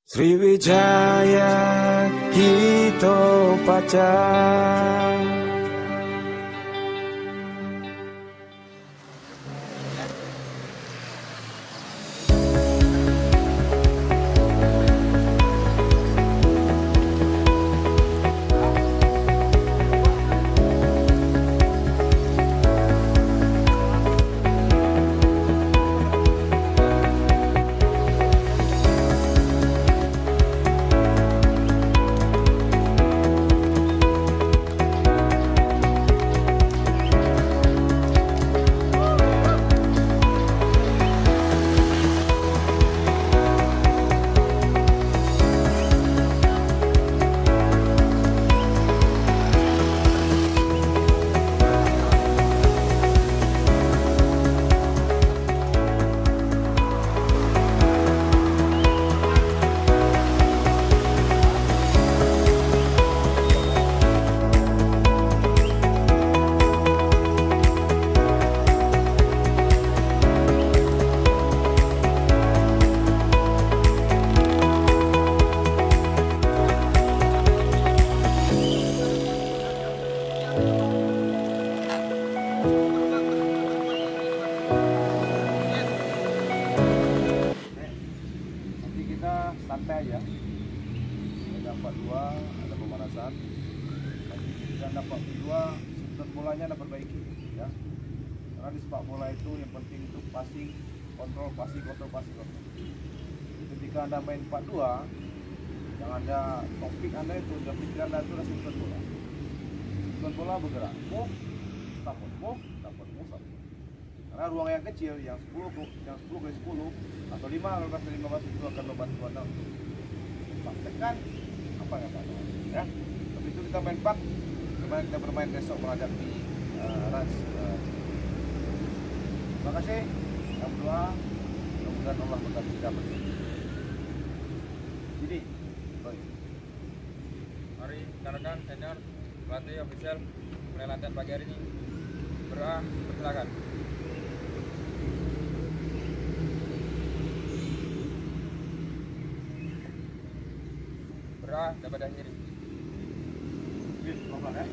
Sriwijaya Hito Paca. Santai aja, ada 42, ada pemanasan. Nanti kita dapat kedua, sepak bolanya ada perbaiki, ya. Karena di sepak bola itu yang penting itu passing, kontrol. Jadi ketika anda main 42, yang ada topik anda itu, dan pikiran anda itu adalah sepak bola. Sepak bola bergerak, move, stop. Karena ruang yang kecil, yang 10 kali 10 atau 15 kali 15 itu akan membantu anda untuk tekan apa ya. Tapi itu kita main pak, kemarin kita bermain besok menghadapi Rans. Terima kasih. Yang berdoa, mudah-mudahan Allah memberkati kita bersama. Jadi, mari rekan-rekan senior pelatih official mulai latihan pagi hari ini. Berdoa, persilakan. Berdoa dapat akhiri. pelan-pelan ya.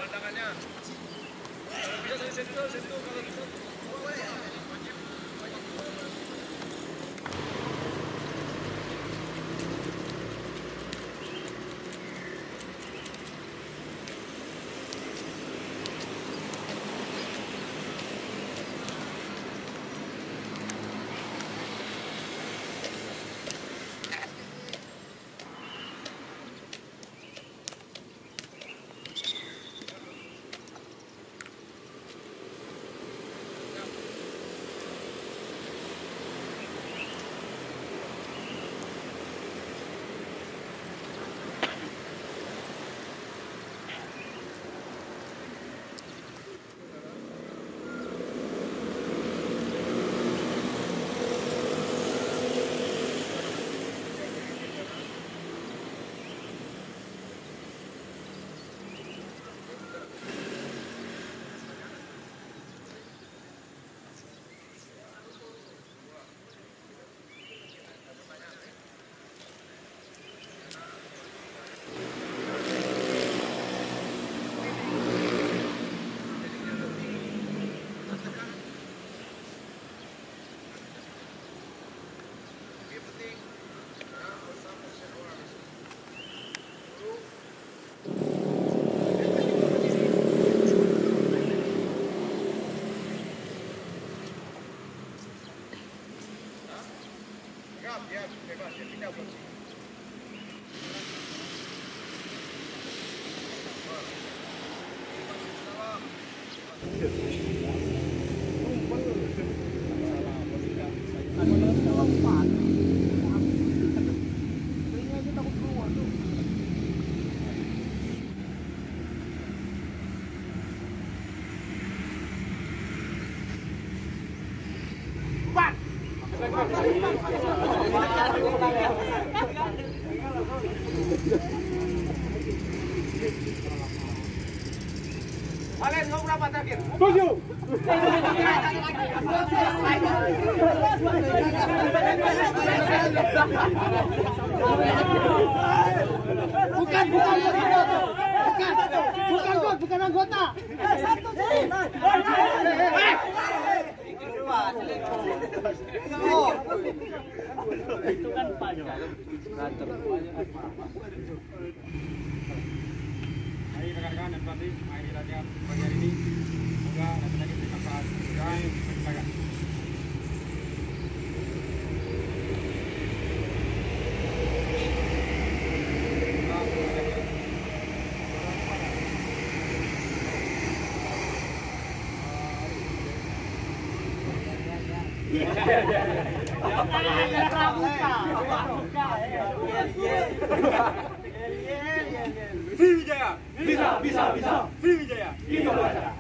pandangannya. Kalau bisa saya sentuh kalau bisa. Kalian mau berapa terakhir? 7. Bukan anggota. Satu sih. Itu kan Pak Jo. Mari rekan-rekan dan pelatih, mari latihan pagi hari ini. Semoga latihan lagi bermanfaat dan berbahagia. Sriwijaya bisa Sriwijaya itu bisa.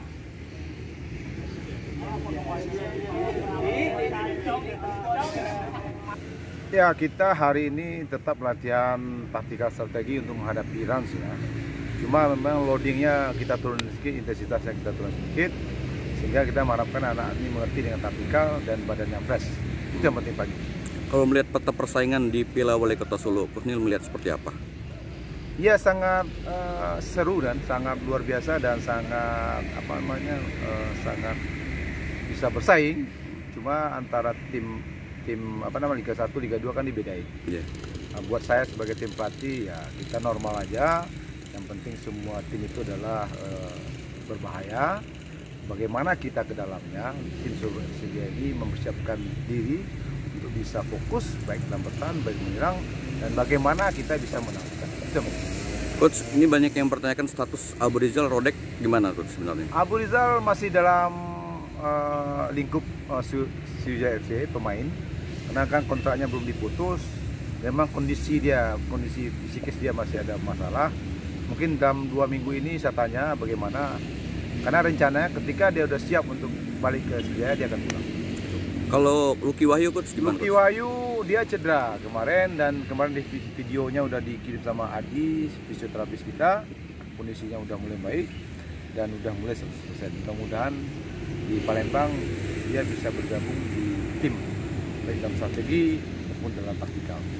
Ya, kita hari ini tetap latihan taktikal strategi untuk menghadapi Rans ya. Cuma memang loadingnya kita turun sedikit, intensitasnya kita turun sedikit, sehingga kita mengharapkan anak ini mengerti dengan taktikal dan badannya fresh. Itu yang penting pagi. Kalau melihat peta persaingan di Piala Wali Kota Solo, Coach Nil melihat seperti apa? Ya, sangat seru dan sangat luar biasa dan sangat sangat bisa bersaing. Cuma antara tim Liga 1, Liga 2 kan dibedain. Yeah. Nah, buat saya sebagai tim pelatih ya kita normal aja. Yang penting semua tim itu adalah berbahaya. Bagaimana kita ke dalamnya, tim Sriwijaya mempersiapkan diri untuk bisa fokus baik dalam bertahan, baik menyerang, dan bagaimana kita bisa menangkan. Coach, ini banyak yang mempertanyakan status Abu Rizal Rodek gimana Coach sebenarnya? Abu Rizal masih dalam lingkup Sriwijaya FC pemain, karena kan kontraknya belum diputus. Memang kondisi psikis dia masih ada masalah. Mungkin dalam 2 minggu ini saya tanya bagaimana, karena rencananya ketika dia udah siap untuk balik ke Sriwijaya dia akan pulang. Kalau Lucky Wahyu Coach gimana? Lucky Wahyu dia cedera kemarin, dan kemarin di videonya udah dikirim sama Adi, fisioterapis kita. Kondisinya udah mulai baik dan udah mulai 100%. Mudah-mudahan di Palembang dia bisa bergabung di tim baik dalam strategi maupun dalam taktikal.